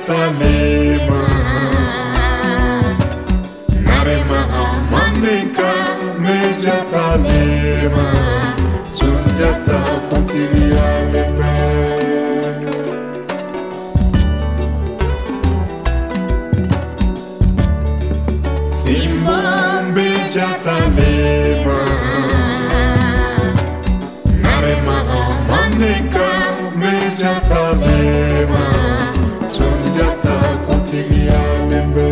Jatalema Narema Mandinka me Jatalema Sunjata Kutilia Lepe Simbambe Jatalema Narema Mandinka me Jatalema Sunjata Kutilia Lepe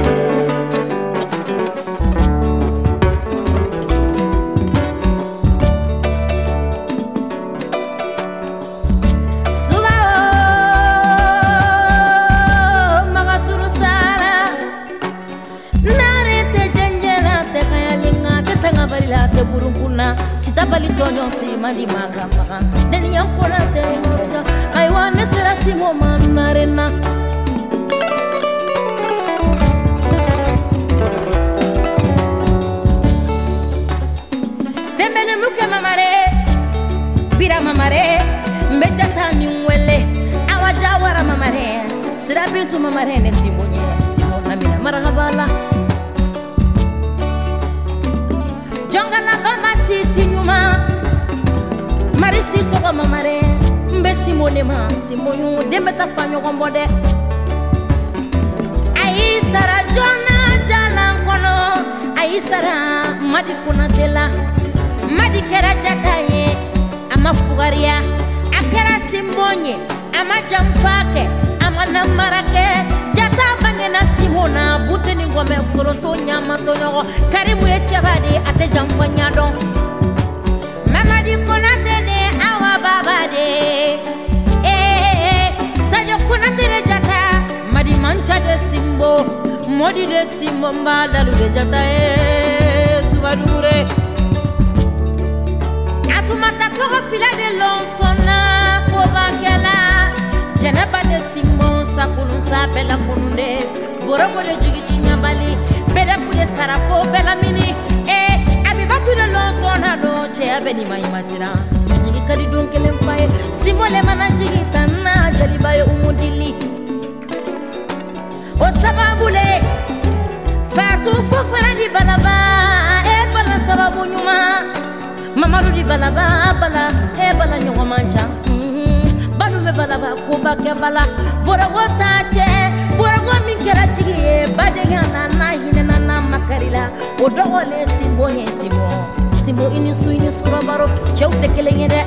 Sita bali tonyo si mandi maga deni yang kona de ngoja kaiwa nesera simo manarena sembene muke mamare bira mamare mbejata nyuwele awajawara mamare sira bintu mamare ne simonye simona mina marhabala jongala bama sisi nyuma marisi soko mamare mbe simone ma simonyu dembe tafanyo kombode aisara jona jala kono aisara madi kuna tela madi kera jataye ama fugaria akera simonye ama jamfake ama namarake jata bangena simona buteni ngome foroto nyama tonyo karimu echebadi ate jamfanya don mama di konatene awa babade sajo konatene jata madi mancha de simbo modi de simbo mbadalu de jata subadure atumata togo fila de lonsona ko bakela janaba de simbo sakulun sabela kununde boroko de jigi chinyabali beda pule sarafo bela mini abibatu de lonsona do che abeni mai masira jigi kali don kelen faye simole mana jigi tanna jalibaye umudili o sababule fatu fofana di balaba bala sababu nyuma mamalu di balaba bala bala nyoma mancha balu me balaba ko bakke bala borago tache borago min kera jigi badenga na hinena na makarila o dogole simbonye simbo ini sura baro chewte kelenge de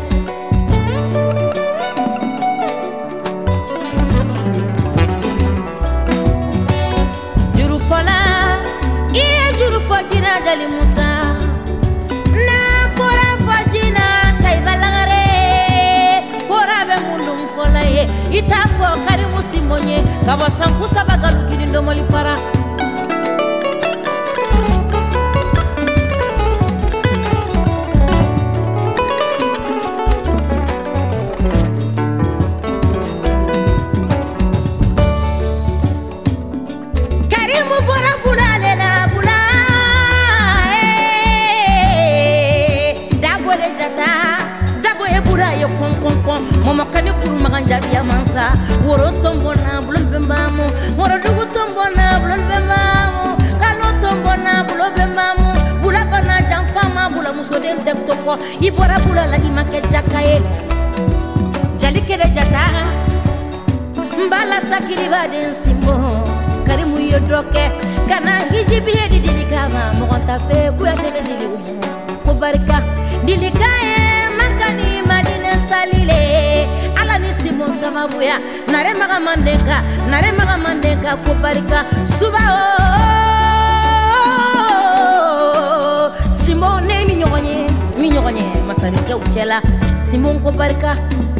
juru fala iya juru fajina jali musa na kora fajina saibalagare kora be mundum fola ye itafo kari musimonye kabasanku sabagalu kinindo moli fara mama kani kuru makan jabi amansa woro tombona bulon bembamu woro dugu tombona bulon bembamu kalo tombona bulon bembamu bula bana jamfama bula musoden tek toko ibora bula la imake jakaye jali kede jata mbala sakiri baden simbo karimu yodoke kana hijibi hedi dilikama mokonta fe kuya tede dili umu ko barika dilikaye makani madina salile ala ni simon sababuya nare maga mandenka ko barika suba simon ne mi nyonye masari ke uchela simon ko barika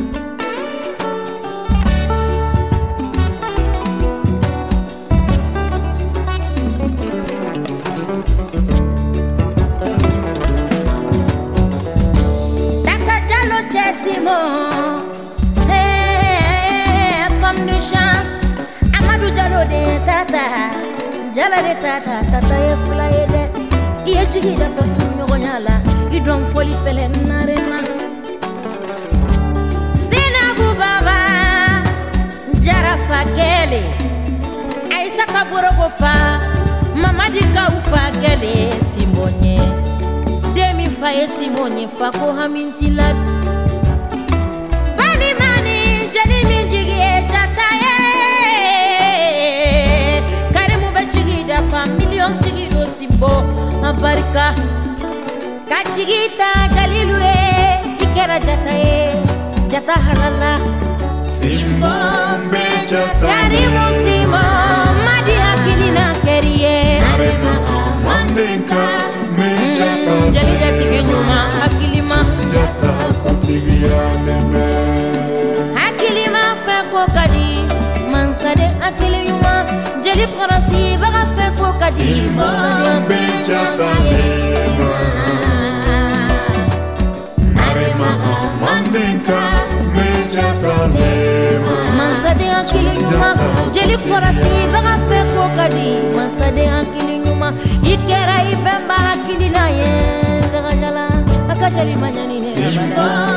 femme de chance Amadou Diallo de tata jala de tata ye fula ye de iye jigi da fa fu nyogonyala idon foli fele narena Sina bu baba jara fakele Aisa kaburo fa Mamadi ka ufakele Simonye Demi faye Simonye Fako hamintila Balimani Jalimi jigi jataye Karimu bejigida fa Million jigido simbo Abarika Kachigita Jalilwe Ikera jataye Jata halala Simbo mbe jata Karimu Simbo Madi hakilina keriye Narema mandinka me jata Jali jati kenyuma hakilima Jata kutigia lembe Hakilima feko kadi Mansade hakilima Jali korasi baga feko kadi Simbo mbe jata lema Narema mandinka me jata lema Mansade hakilima Jali korasi baga feko kadi Mansade hakilima Ikera ibemba hakilina ye Daga jala Akajali manyani Simbo